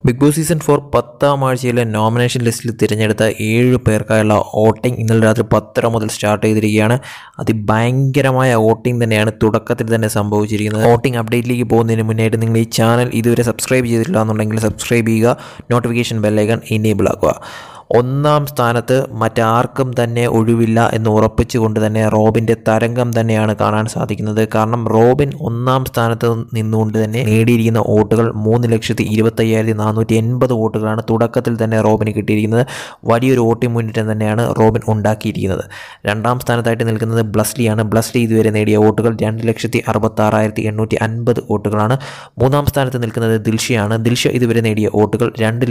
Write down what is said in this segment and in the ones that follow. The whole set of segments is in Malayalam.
ബിഗ് ബോസ് സീസൺ 4 10ാം ആഴ്ചയിലെ നോമിനേഷൻ ലിസ്റ്റിൽ തിരഞ്ഞെടുത്ത 7 പേർക്കായുള്ള വോട്ടിംഗ് ഇന്നലെ രാത്രി 10:30 മുതൽ സ്റ്റാർട്ട് ചെയ്തിരിക്കുകയാണ്. അതിഭയങ്കരമായ വോട്ടിംഗ് തന്നെയാണ് തുടക്കത്തിൽ തന്നെ സംഭവിച്ചിരിക്കുന്നത്. വോട്ടിംഗ് അപ്ഡേറ്റിലേക്ക് പോകുന്നതിന് മുന്നായിട്ട് നിങ്ങൾ ഈ ചാനൽ ഇതുവരെ സബ്സ്ക്രൈബ് ചെയ്തിട്ടില്ല എന്നുണ്ടെങ്കിൽ സബ്സ്ക്രൈബ് ചെയ്യുക, നോട്ടിഫിക്കേഷൻ ബെല്ലൈക്കൺ എനേബിൾ ആക്കുക. 1ാം സ്ഥാനത്ത് മറ്റാർക്കും തന്നെ ഒഴിവില്ല എന്ന് ഉറപ്പിച്ചുകൊണ്ട് തന്നെ റോബിൻ്റെ തരംഗം തന്നെയാണ് കാണാൻ സാധിക്കുന്നത്. കാരണം റോബിൻ 1ാം സ്ഥാനത്ത് നിന്നുകൊണ്ട് തന്നെ നേടിയിരിക്കുന്ന വോട്ടുകൾ 3,25,480 വോട്ടുകളാണ് തുടക്കത്തിൽ തന്നെ റോബിന് കിട്ടിയിരിക്കുന്നത്. വലിയൊരു വോട്ടിംഗ് മുന്നേറ്റം തന്നെയാണ് റോബിൻ ഉണ്ടാക്കിയിരിക്കുന്നത്. 2ാം സ്ഥാനത്തായിട്ട് നിൽക്കുന്നത് ബ്ലസ്ലിയാണ്. ബ്ലസ്ലി ഇതുവരെ നേടിയ വോട്ടുകൾ 2,66,850 വോട്ടുകളാണ്. 3ാം സ്ഥാനത്ത് നിൽക്കുന്നത് ദിൽഷയാണ്. ദിൽഷ ഇതുവരെ നേടിയ വോട്ടുകൾ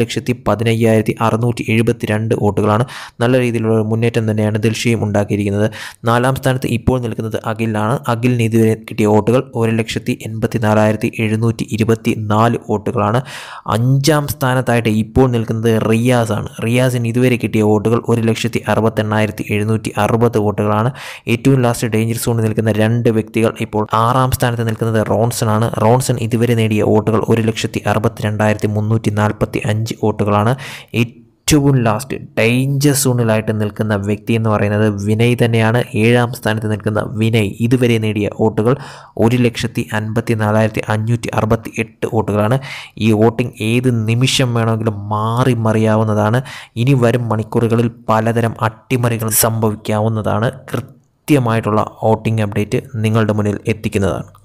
2,15,672 വോട്ടുകളാണ്. നല്ല രീതിയിലുള്ള മുന്നേറ്റം തന്നെയാണ് ദിൽഷയും ഉണ്ടാക്കിയിരിക്കുന്നത്. 4ാം സ്ഥാനത്ത് ഇപ്പോൾ നിൽക്കുന്നത് അഖിലാണ്. അഖിലിന് ഇതുവരെ കിട്ടിയ വോട്ടുകൾ 1,84,724 വോട്ടുകളാണ്. 5ാം സ്ഥാനത്തായിട്ട് ഇപ്പോൾ നിൽക്കുന്നത് റിയാസാണ്. റിയാസിന് ഇതുവരെ കിട്ടിയ വോട്ടുകൾ 1,68,760 വോട്ടുകളാണ്. ഏറ്റവും ലാസ്റ്റ് ഡേഞ്ചർ സോണിൽ നിൽക്കുന്ന 2 വ്യക്തികൾ ഇപ്പോൾ 6ാം സ്ഥാനത്ത് നിൽക്കുന്നത് റോൺസൺ ആണ്. റോൺസൺ ഇതുവരെ നേടിയ വോട്ടുകൾ 1,62,345 വോട്ടുകളാണ്. ഏറ്റവും ലാസ്റ്റ് ഡേഞ്ചർ സോണിലായിട്ട് നിൽക്കുന്ന വ്യക്തി എന്ന് പറയുന്നത് വിനയ് തന്നെയാണ്. 7ാം സ്ഥാനത്ത് നിൽക്കുന്ന വിനയ് ഇതുവരെ നേടിയ വോട്ടുകൾ 1,54,568 വോട്ടുകളാണ്. ഈ വോട്ടിംഗ് ഏത് നിമിഷം വേണമെങ്കിലും മാറി മറിയാവുന്നതാണ്. ഇനി വരും മണിക്കൂറുകളിൽ പലതരം അട്ടിമറികൾ സംഭവിക്കാവുന്നതാണ്. കൃത്യമായിട്ടുള്ള വോട്ടിംഗ് അപ്ഡേറ്റ് നിങ്ങളുടെ മുന്നിൽ എത്തിക്കുന്നതാണ്.